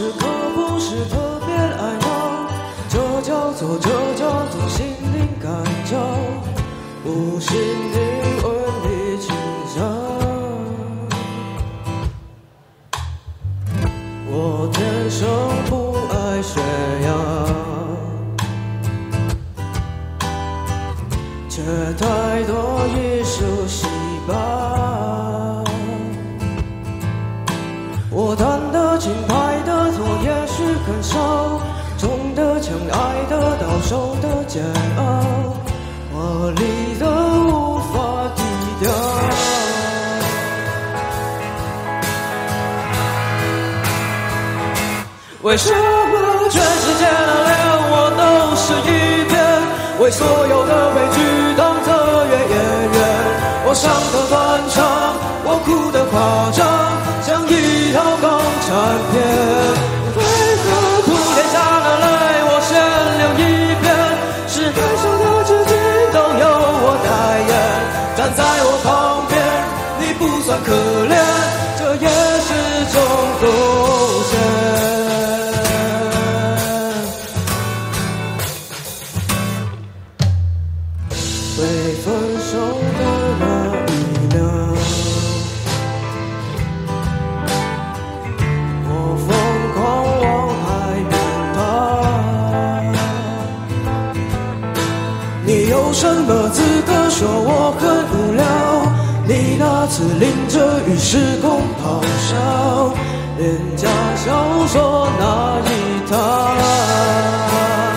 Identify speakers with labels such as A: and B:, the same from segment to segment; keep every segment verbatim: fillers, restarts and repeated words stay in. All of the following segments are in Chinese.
A: 时刻不是特别爱闹，这叫做这叫做心灵感召，无心灵问你紧张。我天生不爱学呀，却太多已熟悉吧。我弹得轻，拍得痛，也许更少，中的枪，爱得到，受的煎熬，我离得无法低调。为什么全世界的脸我都是一遍？为所有的悲剧当特约演员，我伤得断肠，我哭得夸张，像一套港产片。为何哭天下的泪我先流一遍？是感伤的自己都由我代言，站在我旁边，你不算可怜，这也是种贡献。被分手的那一秒，我疯狂往海边爬。你有什么资格说我很无聊？你那次淋着雨时空咆哮，廉价小说那一套。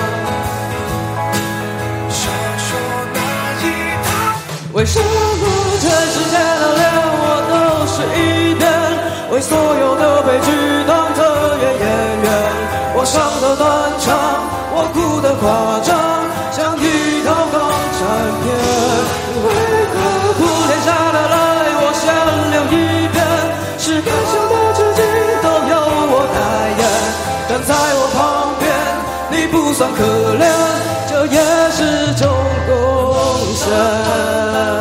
A: 为什么全世界的脸我都是一遍？为所有的悲剧当特约演员，我伤得断肠，我哭得夸张，像一套港产片。为何哭天下的泪我先流一遍？是感伤的自己都由我代言，站在我旁边，你不算可怜，这也是种贡献。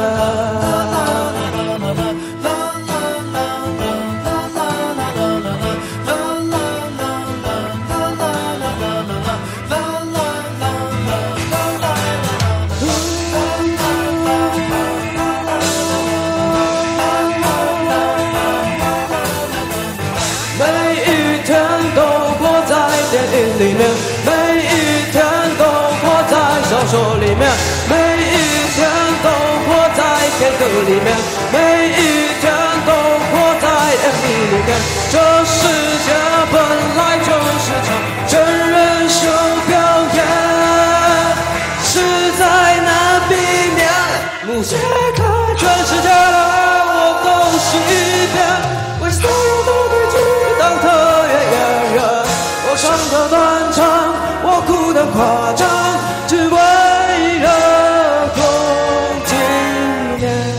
A: 里面每一天都活在小说里面，每一天都活在片刻里面，每一天都活在 M V 里面。这世界本来就是场真人秀表演，实在难避免。目前看全世界的爱我都是一遍，为所有的悲剧当特约演员。我伤得断肠，我哭得夸张，只为了共纪念。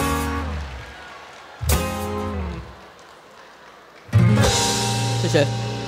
A: 谢谢。